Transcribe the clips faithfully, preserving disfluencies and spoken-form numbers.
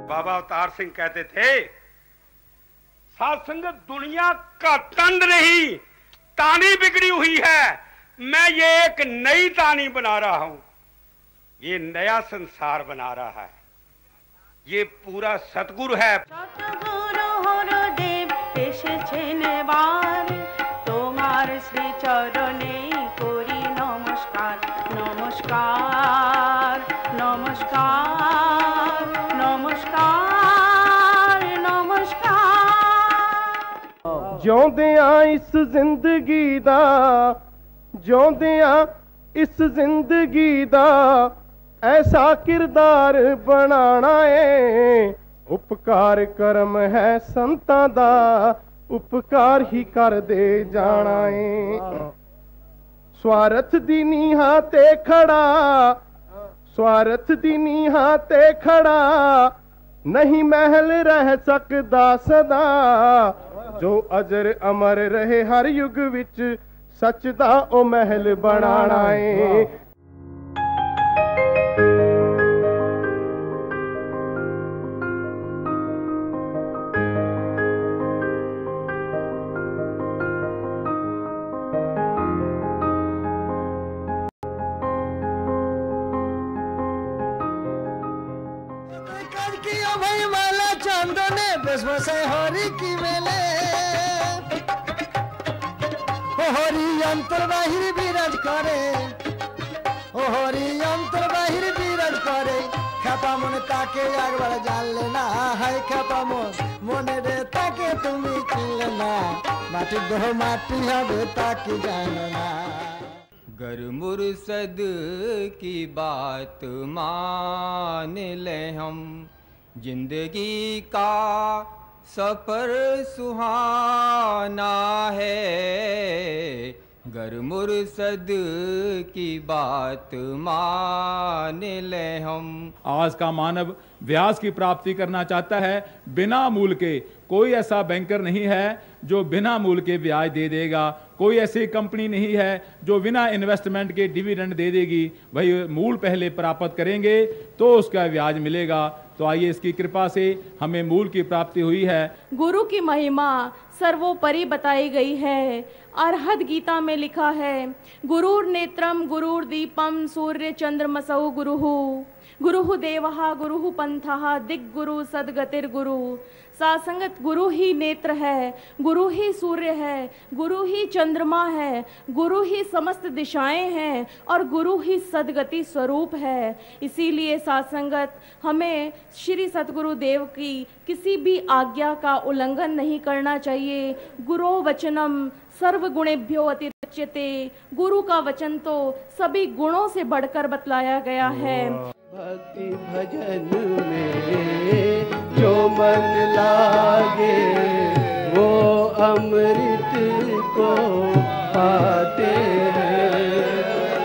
बाबा अवतार सिंह कहते थे, साध संगत दुनिया का तंद नहीं, तानी बिगड़ी हुई है। मैं ये एक नई तानी बना रहा हूं, ये नया संसार बना रहा है। ये पूरा सतगुरु है। सतगुरु हरदेव एसेछेन एबार, तोमार श्री चरणे करी नमस्कार। नमस्कार नमस्कार नमस्कार नमस्कार। जिउंदियां इस जिंदगी दा, जिउंदियां इस जिंदगी दा ऐसा किरदार बनाना है। उपकार कर्म है संतां दा, उपकार ही कर दे जाना है। स्वार्थ दी नीहां ते खड़ा, स्वार्थ दी नीहां ते खड़ा नहीं महल रह सकदा सदा। जो अजर अमर रहे हर युग विच, सच दा ओ महल बनाना है। हरि की मेले ओ हरि अंतर बाहिर बिराज करे, ओ हरि अंतर बाहिर बिराज करे। ख्यापा मने ताके একবার জানলে না, হাই খ্যাপা মনে রে তাকে তুমি চিনলে না। মাটি দেহ মাটি হবে তাকে জানো না। गर मुर्शद की बात मान ले हम, जिंदगी का सफर सुहाना है। गर मुर्शद की बात मान ले हम। आज का मानव व्यास की प्राप्ति करना चाहता है बिना मूल के। कोई ऐसा बैंकर नहीं है जो बिना मूल के ब्याज दे देगा, कोई ऐसी कंपनी नहीं है जो बिना इन्वेस्टमेंट के डिविडेंड दे देगी। भाई मूल पहले प्राप्त करेंगे तो उसका ब्याज मिलेगा। तो आइए इसकी कृपा से हमें मूल की प्राप्ति हुई है। गुरु की महिमा सर्वोपरि बताई गई है। अर्हद गीता में लिखा है, गुरुर नेत्रम गुरुर दीपम सूर्य चंद्रमसौ गुरुहु, गुरुहु देवहा गुरुहु पंथहा दिग्गुरु सदगतिर गुरु। सासंगत गुरु ही नेत्र है, गुरु ही सूर्य है, गुरु ही चंद्रमा है, गुरु ही समस्त दिशाएं हैं और गुरु ही सदगति स्वरूप है। इसीलिए सासंगत हमें श्री सतगुरु देव की किसी भी आज्ञा का उल्लंघन नहीं करना चाहिए। गुरो वचनम सर्व गुणेभ्यो अतिरिच्यते। गुरु का वचन तो सभी गुणों से बढ़कर बतलाया गया है। भक्ति भजन में जो मन लागे, वो अमृत को पाते हैं।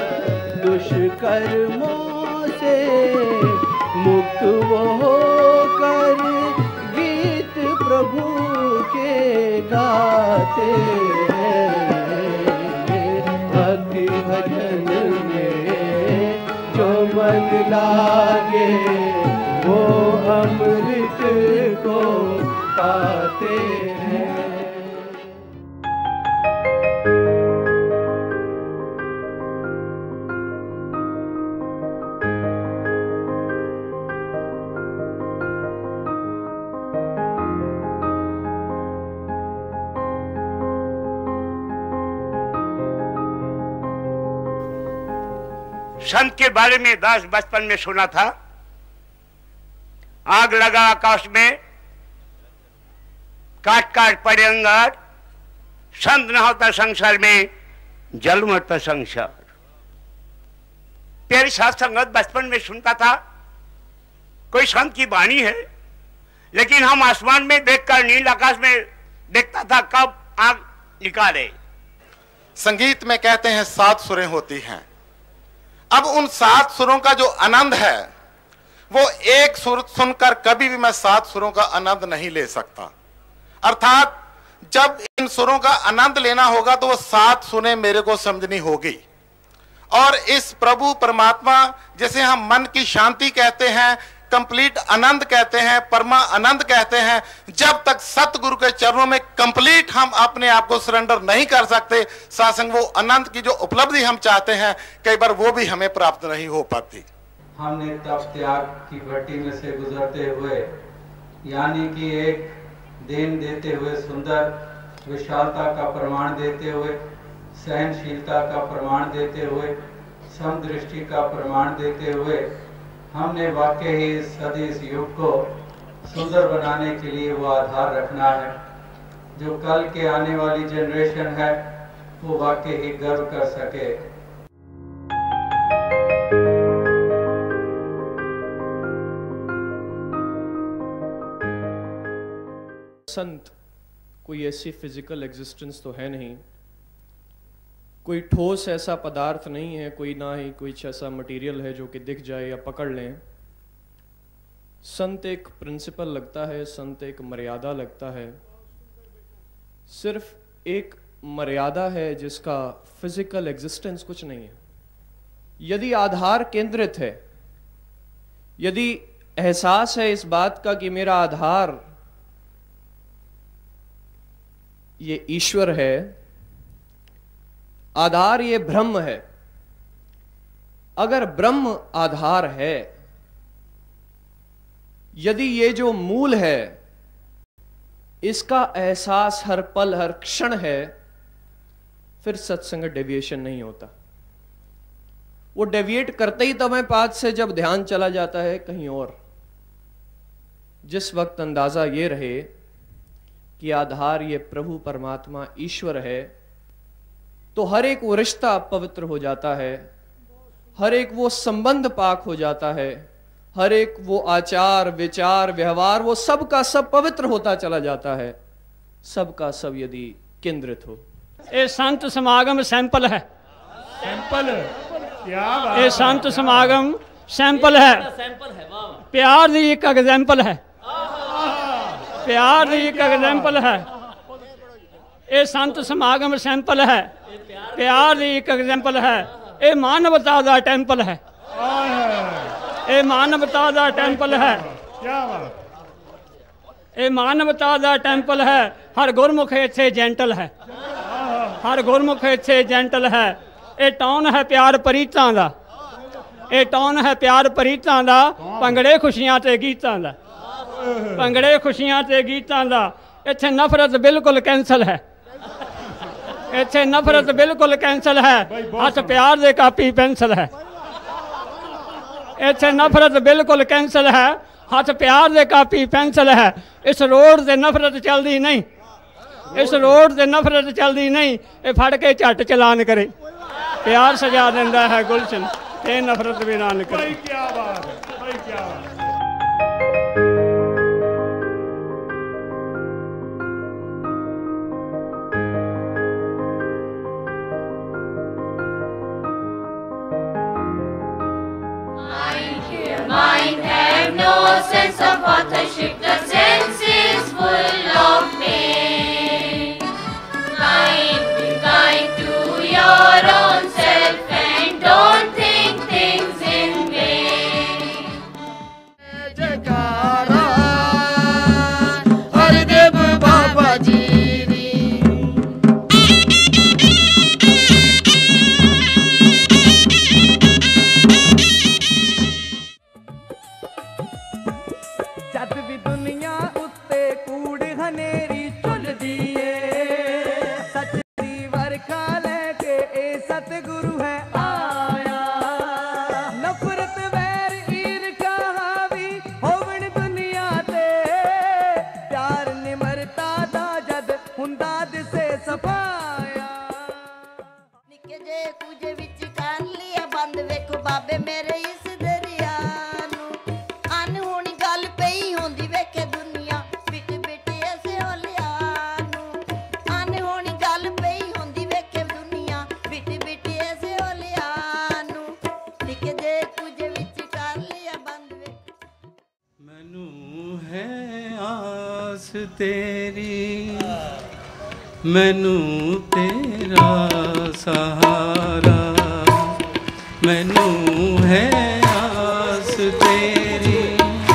दुष्कर्मों से मुक्त वो होकर गीत प्रभु के गाते हैं। भक्ति भजन में जो मन लागे, वो अमृत को पाते हैं। संत के बारे में दास बचपन में सुना था, आग लगा आकाश में, काट काट पड़े अंगार, संत न होता संसार में, जल मरता संसार। प्यारी साथ संगत बचपन में सुनता था, कोई संत की वाणी है, लेकिन हम आसमान में देखकर नील आकाश में देखता था कब आग निकाले। संगीत में कहते हैं सात सुरें होती हैं। अब उन सात सुरों का जो आनंद है, वो एक सुर सुनकर कभी भी मैं सात सुरों का आनंद नहीं ले सकता। अर्थात जब इन सुरों का आनंद लेना होगा तो वो सात सुरें मेरे को समझनी होगी। और इस प्रभु परमात्मा, जैसे हम मन की शांति कहते हैं, कंप्लीट आनंद कहते हैं, परमा आनंद कहते हैं। जब तक सतगुरु के चरणों में कंप्लीट हम अपने आप को सरेंडर नहीं कर सकते, सासंग वो आनंद की जो उपलब्धि हम चाहते हैं कई बार वो भी हमें प्राप्त नहीं हो पाती। हमने तप त्याग की भट्टी में से गुजरते हुए, यानी कि एक देन देते हुए, सुंदर विशालता का प्रमाण देते हुए, सहनशीलता का प्रमाण देते हुए, समदृष्टि का प्रमाण देते हुए, हमने वाकई ही सदी इस युग को सुंदर बनाने के लिए वो आधार रखना है जो कल के आने वाली जनरेशन है वो वाकई ही गर्व कर सके। संत कोई ऐसी फिजिकल एग्जिस्टेंस तो है नहीं, कोई ठोस ऐसा पदार्थ नहीं है, कोई ना ही कोई ऐसा मटेरियल है जो कि दिख जाए या पकड़ लें। संत एक प्रिंसिपल लगता है, संत एक मर्यादा लगता है, सिर्फ एक मर्यादा है जिसका फिजिकल एग्जिस्टेंस कुछ नहीं है। यदि आधार केंद्रित है, यदि एहसास है इस बात का कि मेरा आधार ये ईश्वर है, आधार ये ब्रह्म है, अगर ब्रह्म आधार है, यदि ये जो मूल है इसका एहसास हर पल हर क्षण है, फिर सत्संग डेविएशन नहीं होता। वो डेविएट करते ही तमय पाथ से जब ध्यान चला जाता है कहीं और। जिस वक्त अंदाजा ये रहे कि आधार ये प्रभु परमात्मा ईश्वर है, तो हर एक वो रिश्ता पवित्र हो जाता है, हर एक वो संबंध पाक हो जाता है, हर एक वो आचार विचार व्यवहार वो सब का सब पवित्र होता चला जाता है, सब का सब यदि केंद्रित हो। ये संत समागम सैंपल है, सैंपल क्या बात, ये संत समागम सैंपल है, प्यार दी एक एग्जाम्पल है, प्यार दी एक एग्जाम्पल है। ये संत समागम सैंपल है, प्यार दी एक एग्जाम्पल है। ये मानवता दा टेंपल है, ये मानवता दा टेंपल है, क्या बात, ये मानवता दा टेंपल है। हर गुरमुख इत्थे जेंटल है, हर गुरमुख इत्थे जेंटल है। ये टाउन है प्यार परीतां दा, ये टाउन है प्यार परीतां दा, भंगड़े खुशियां ते गीतां दा, भंगड़े खुशियां ते गीतां दा। इत्थे नफरत बिल्कुल कैंसल है, इत्थे नफरत बिल्कुल कैंसल है। हथ प्यार दे कापी पेंसिल है, इत्थे नफरत बिल्कुल कैंसल है, हथ प्यार दे कापी पेंसिल है। इस रोड से नफरत चलती नहीं, इस रोड से नफरत चलती नहीं। ये फड़ के झट चलान करे, प्यार सजा देंदा है गुलशन, ये नफरत भी ना करे। क्या बात है भाई, क्या बात। Mind have no sense of authorship, the sense is full of pain. Kind, be kind to your own self and don't think things in vain. जयकारा हरदेव बाबा जी दी। जद भी दुनिया उत्ते कूड़ हनेरी चुलदी है, सच दी वरखा लेके ए सतगुरु है आया। नफरत वैर ईर्खा हावी होवण दुनिया ते, प्यार निमरता दा जद हुंदा दिसे सफाया। निके जे कुजे विच कर लिया बंद, वेखो बाबे मेरे इस दरिया नू। अनहोनी गल पई होंदी वेखे दुनिया बिट बिट ऐसे होलिया नू। अनहोनी गल पई होंदी वेखे दुनिया बिट बिट ऐसे होलिया नू। निके जे कुजे विच कर लिया बंद, वेखो मैनू है आस तेरी, मैनू तेरा सहारा। मैनू है आस तेरी,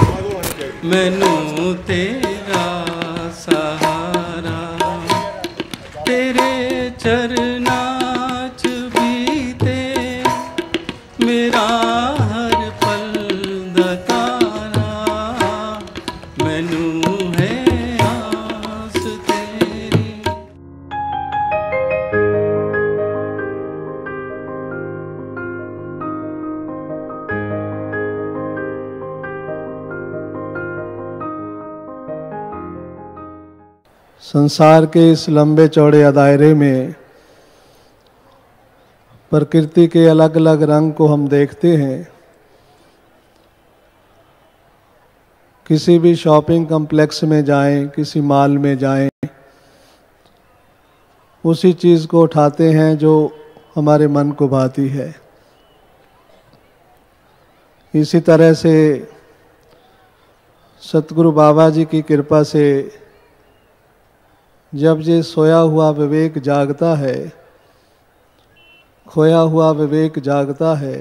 मैनू तेरा सहारा, तेरे चरना च बीते मेरा हर पल दा तारा, मैनू है आस तेरी। संसार के इस लंबे चौड़े दायरे में प्रकृति के अलग अलग रंग को हम देखते हैं। किसी भी शॉपिंग कॉम्प्लेक्स में जाएं, किसी मॉल में जाएं, उसी चीज़ को उठाते हैं जो हमारे मन को भाती है। इसी तरह से सतगुरु बाबा जी की कृपा से जब ये सोया हुआ विवेक जागता है, खोया हुआ विवेक जागता है,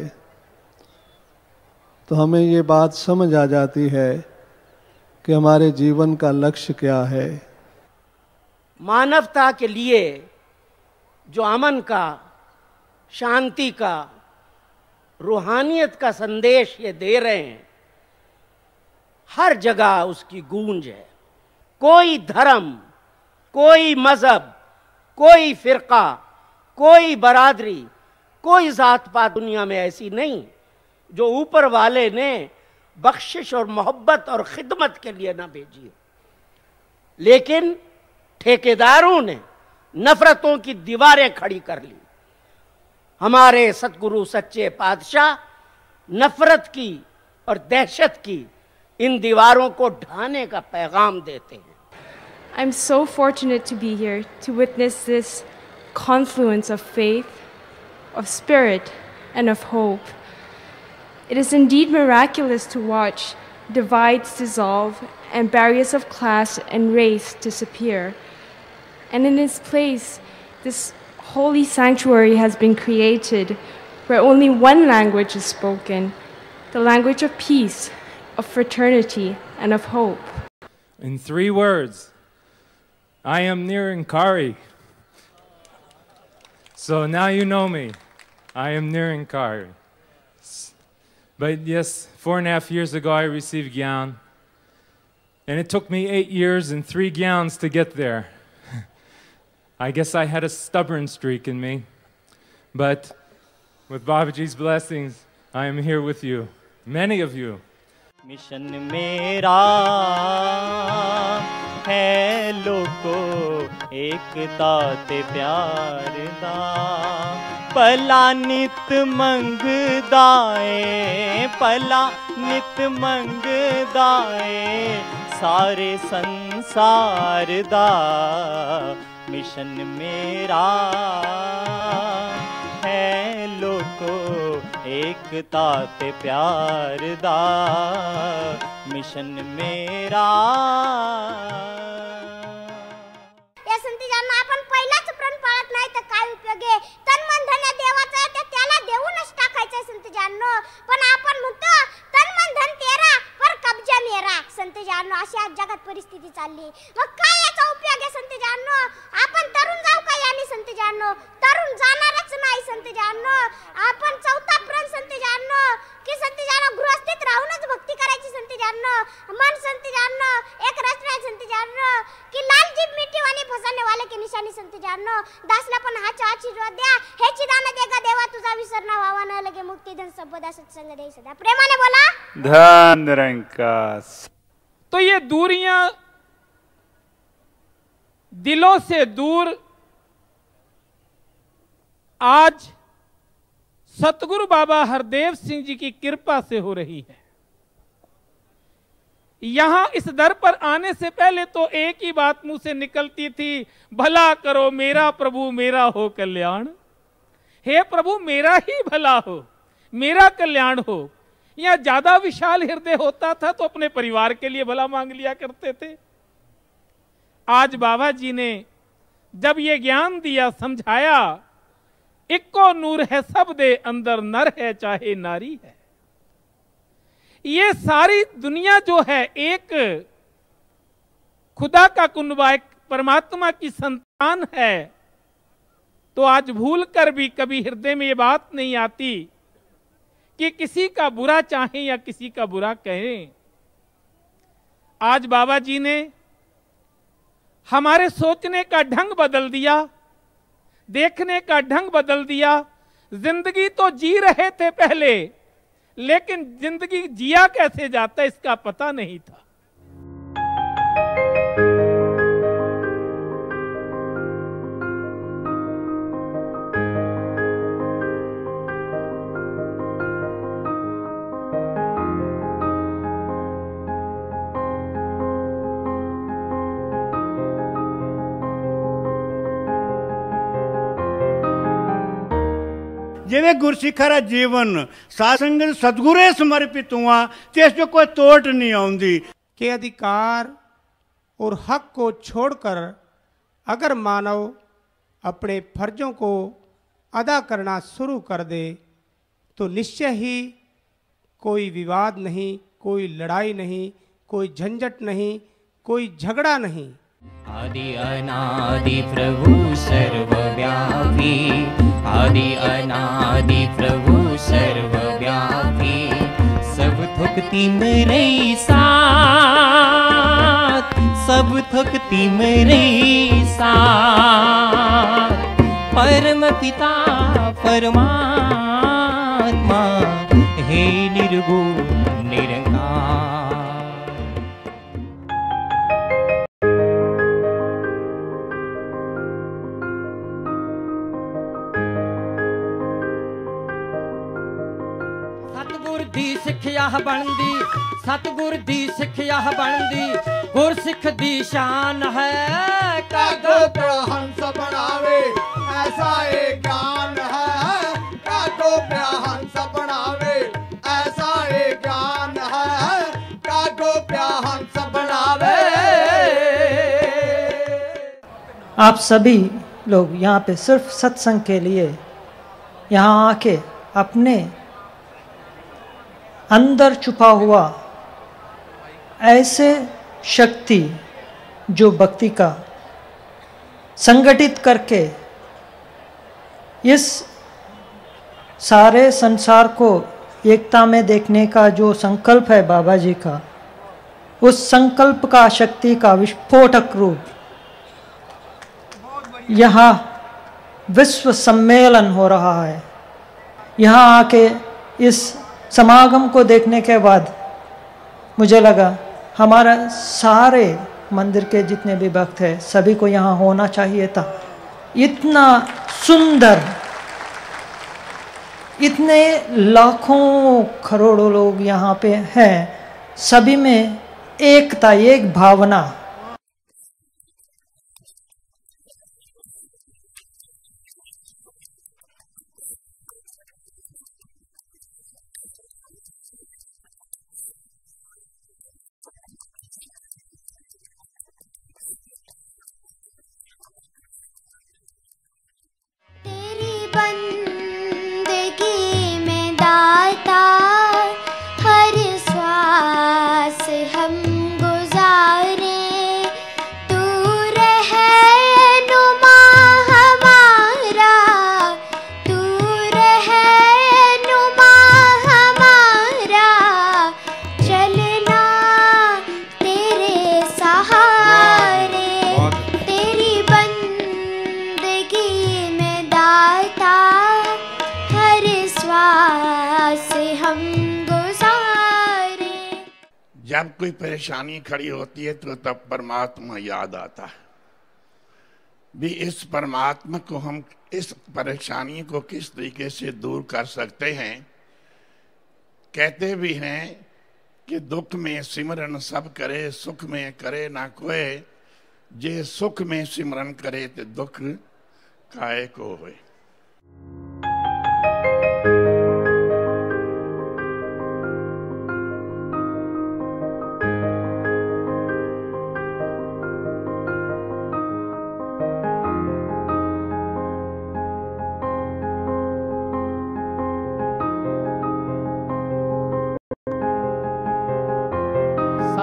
तो हमें ये बात समझ आ जाती है कि हमारे जीवन का लक्ष्य क्या है। मानवता के लिए जो अमन का, शांति का, रूहानियत का संदेश ये दे रहे हैं, हर जगह उसकी गूंज है। कोई धर्म, कोई मजहब, कोई फिरका, कोई बरादरी, कोई जात पात दुनिया में ऐसी नहीं जो ऊपर वाले ने बख्शिश और मोहब्बत और खिदमत के लिए ना भेजी हो। लेकिन ठेकेदारों ने नफरतों की दीवारें खड़ी कर ली। हमारे सतगुरु सच्चे पातशाह नफरत की और दहशत की इन दीवारों को ढाने का पैगाम देते हैं। I'm so fortunate to be here to witness this confluence of faith, of spirit, and of hope. It is indeed miraculous to watch divides dissolve and barriers of class and race disappear. And in its place, this holy sanctuary has been created where only one language is spoken, the language of peace, of fraternity, and of hope. In three words, I am Nirankari. So now you know me. I am Nirankari. But yes, four and a half years ago I received Gyan. And it took me eight years and three Gyans to get there. I guess I had a stubborn streak in me. But with Babaji's blessings, I am here with you. Many of you. Mission मेरा है लोको एकता ते प्यार दा, भला नित मंगदा ए, भला नित मंगदा ए सारे संसार दा। मिशन मेरा है लोको एकता ते प्यार दा, मिशन मेरा। या संत ज्यांना आपण पहिलाच प्रण पाळत नाही तर काय उपयोग आहे? तन मन धन देवाचं आहे, त्याला देऊनच टाकायचं संत ज्यांनो। पण आपण म्हणतो तन मन धन तेरा पर कब्जा मेरा। संत ज्यांनो अशी आज जगात परिस्थिती चालली, मग काय याचा उपयोग आहे संत ज्यांनो? आपण तरुण जाऊ का यानी संत ज्यांनो? तरुण जाणारच नाही संत ज्यांनो। आपण चौथा प्रण संत ज्यांनो की संत ज्यांनो गृहस्थीत राहूनच भक्ती करायची संत ज्यांनो। मन संत ज्यांनो एक रचना संत ज्यांनो की लाल जीभ मिट्टी वाली फसवणे वाले की निशानी संत ज्यांनो। दासला पण हाचा आशीर्वाद द्या, हेची दान देगा देवा तुझा विसरना व्हावा न लगे। मुक्ती धन संपदा सत्संग दे सदा। प्रेमाने बोला धन निरंकास। तो ये दूरियां दिलों से दूर आज सतगुरु बाबा हरदेव सिंह जी की कृपा से हो रही है। यहां इस दर पर आने से पहले तो एक ही बात मुंह से निकलती थी, भला करो मेरा प्रभु मेरा हो कल्याण। हे प्रभु मेरा ही भला हो, मेरा कल्याण हो। या ज्यादा विशाल हृदय होता था तो अपने परिवार के लिए भला मांग लिया करते थे। आज बाबा जी ने जब ये ज्ञान दिया, समझाया, इक्को नूर है सब दे अंदर, नर है चाहे नारी है। ये सारी दुनिया जो है एक खुदा का कुनबा, एक परमात्मा की संतान है, तो आज भूल कर भी कभी हृदय में ये बात नहीं आती कि किसी का बुरा चाहें या किसी का बुरा कहें। आज बाबा जी ने हमारे सोचने का ढंग बदल दिया, देखने का ढंग बदल दिया। जिंदगी तो जी रहे थे पहले, लेकिन जिंदगी जिया कैसे जाता इसका पता नहीं था। जिवें गुरसिखा दा जीवन सासंगत सतगुरे समर्पित हुआ तो इस कोई तोट नहीं आउंदी के अधिकार और हक को छोड़कर अगर मानव अपने फर्जों को अदा करना शुरू कर दे तो निश्चय ही कोई विवाद नहीं, कोई लड़ाई नहीं, कोई झंझट नहीं, कोई झगड़ा नहीं। आदि अनादि प्रभु सर्वव्यापी, आदि अनादि प्रभु सर्वव्यापी, सब थुकती मेरे साथ, सब थुकती मेरे साथ, परम पिता परमात्मा हे निर्गुण निरंकार। सतगुर दी सिक्ख्या बनदी, सतगुर दी सिक्ख्या बनदी, गुरसिख दी शान है। कागो प्रहंस बनावे ऐसा एक ज्ञान है, कागो प्रहंस बनावे ऐसा एक ज्ञान है, कागो प्रहंस बनावे। आप सभी लोग यहाँ पे सिर्फ सत्संग के लिए यहाँ आके अपने अंदर छुपा हुआ ऐसे शक्ति जो भक्ति का संगठित करके इस सारे संसार को एकता में देखने का जो संकल्प है बाबा जी का, उस संकल्प का शक्ति का विस्फोटक रूप यहाँ विश्व सम्मेलन हो रहा है। यहाँ आके इस समागम को देखने के बाद मुझे लगा हमारा सारे मंदिर के जितने भी भक्त हैं सभी को यहाँ होना चाहिए था। इतना सुंदर, इतने लाखों करोड़ों लोग यहाँ पे हैं, सभी में एकता, एक भावना। बंदगी में दाता हर श्वास हम गुजारे, तू रहनुमा हमारा, तू रहनुमा हमारा, चलना तेरे सहारे, तेरी बंदगी में दाता हर श्वास हम गुजारे। जब कोई परेशानी खड़ी होती है तो तब परमात्मा याद आता है भी इस परमात्मा को हम इस परेशानी को किस तरीके से दूर कर सकते हैं। कहते भी हैं कि दुख में सिमरन सब करे, सुख में करे ना कोई, जे सुख में सिमरन करे ते दुख काहे को होए।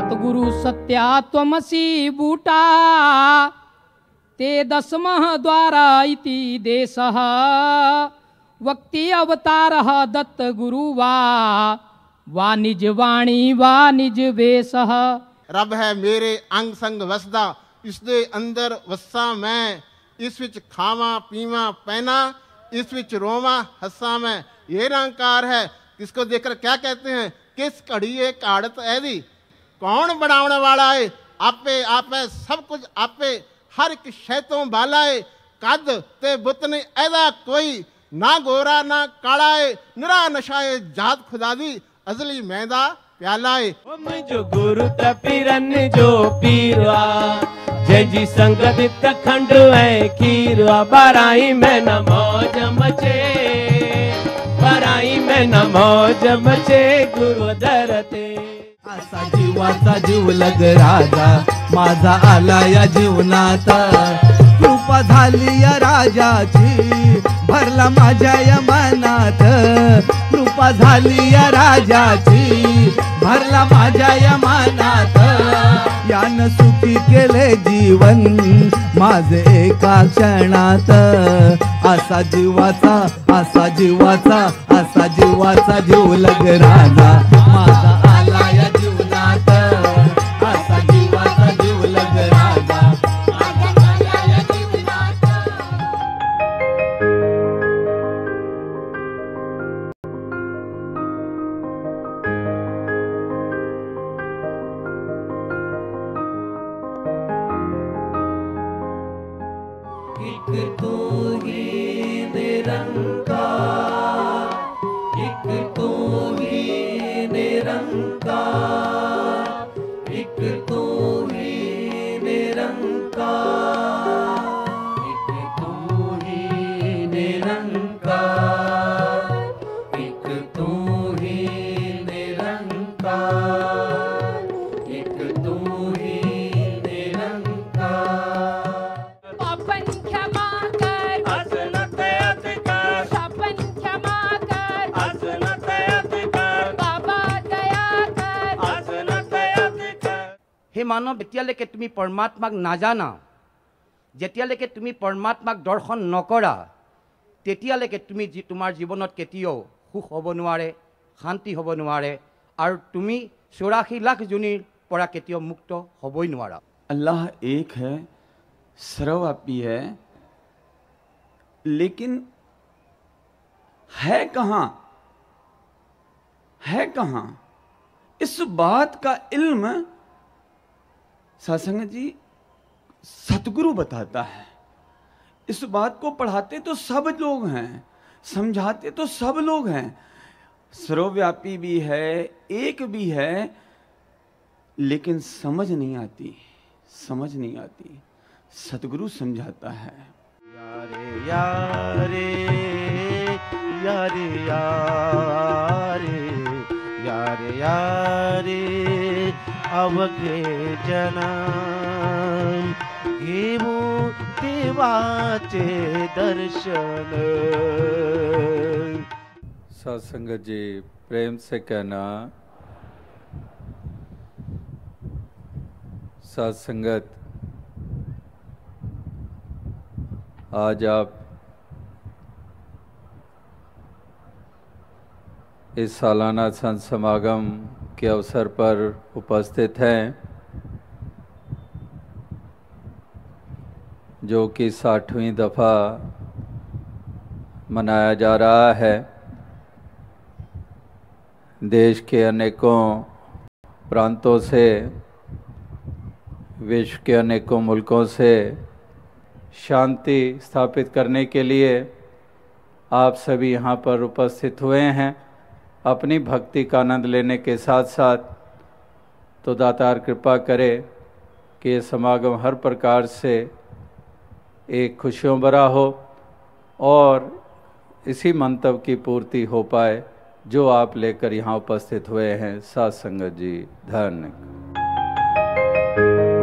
सतगुरु सत्या त्वमसि बूटा ते दशमः द्वारा इति देशः वक्ति अवतारः दत्त गुरु वा वा निज वाणी वा निज वेशः। रब है मेरे अंग संग वसदा इस दे अंदर वसा मैं इस विच खावा पीवा पहना इस विच रोवा हसा मैं। ये निरंकार है। किसको देखकर क्या कहते हैं किस घड़ी ये काड़त ऐदी कौन बनाने वाला है आपे आपे सब कुछ आपे हर एक शैतों बाला है कद ते बुत ने ऐदा कोई ना गोरा ना काला है निरा नशाए जात खुदा दी अजली मैदा प्याला है। जो गुरु तपीरन जो पीरवा जय जी संगत तखंड है खीरवा बराई में न मौज मचे बराई में न मौज मचे गुरु दरते। असा जीवाचा जीव लग राजा माझा आला या जीवनात कृपा झाली या राजाची भरला माझ्या या मनात कृपा झाली या राजाची भरला माझ्या या मनात यान सुखी केले जीवन माझे एका क्षणात। असा जीवाचा असा जीवाचा असा जीवाचा जीव लग राजा माझा आला या जीवनात असा जीवाचा जीव लग राजा माझा आला या जीवनात। एक तू ही निरंकार एक तू ही निरंकार एक तू ही निरंकार एक तू ही निरंकार एक तू ही निरंकार एक तू ही निरंकार। अपन क्षमा कर असनत अधिकार अपन क्षमा कर असनत अधिकार बाबा दया कर असनत अधिकार। हे मानव जेতিয়ালৈকে তুমি পৰমাত্মাক নাজানা যেতিয়ালৈকে তুমি পৰমাত্মাক দৰ্শন নকৰা তেতিয়ালৈকে তুমি তোমাৰ জীৱনত কেতিয়াও সুখ হ'ব নোৱাৰে শান্তি হ'ব নোৱাৰে আৰু তুমি চৌৰাশী লাখ জুনিৰ পৰা কেতিয়াও মুক্ত হ'বই নোৱাৰা। अल्लाह एक है सर्वव्यापी है लेकिन है कहाँ है कहाँ इस बात का इल्म सत्संग जी सतगुरु बताता है। इस बात को पढ़ाते तो सब लोग हैं समझाते तो सब लोग हैं सर्वव्यापी भी है एक भी है लेकिन समझ नहीं आती समझ नहीं आती सतगुरु समझाता है। यारे यारे यारे यारे यारे यारे अवघे जन्म घेऊ देवाचे दर्शन। सत्संग जी प्रेम से कहना सत्संगत आज आप इस सालाना संत समागम के अवसर पर उपस्थित हैं जो कि साठवीं दफ़ा मनाया जा रहा है। देश के अनेकों प्रांतों से विश्व के अनेकों मुल्कों से शांति स्थापित करने के लिए आप सभी यहाँ पर उपस्थित हुए हैं अपनी भक्ति का आनंद लेने के साथ साथ। तो दातार कृपा करे कि ये समागम हर प्रकार से एक खुशियों भरा हो और इसी मंतव्य की पूर्ति हो पाए जो आप लेकर यहाँ उपस्थित हुए हैं। साथ संगत जी धन्यवाद।